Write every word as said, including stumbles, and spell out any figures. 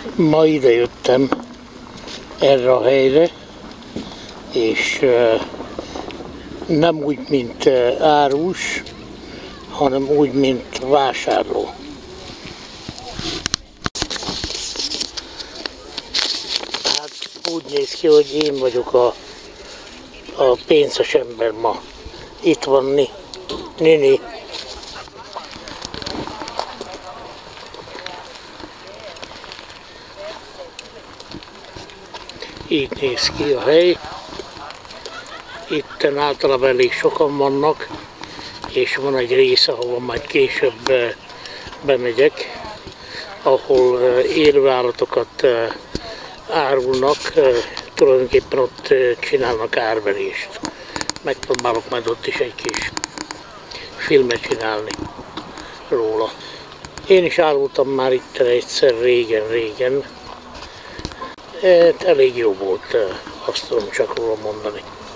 Ma ide jöttem erre a helyre, és nem úgy, mint árus, hanem úgy, mint vásárló. Hát úgy néz ki, hogy én vagyok a, a pénzes ember ma. Itt van Ni, Nini. Így néz ki a hely. Itten általában elég sokan vannak, és van egy rész, ahol majd később bemegyek, ahol élőállatokat árulnak, tulajdonképpen ott csinálnak árverést. Megpróbálok majd ott is egy kis filmet csinálni róla. Én is árultam már itt egyszer régen-régen. Elég jó volt, azt tudom csak róla mondani.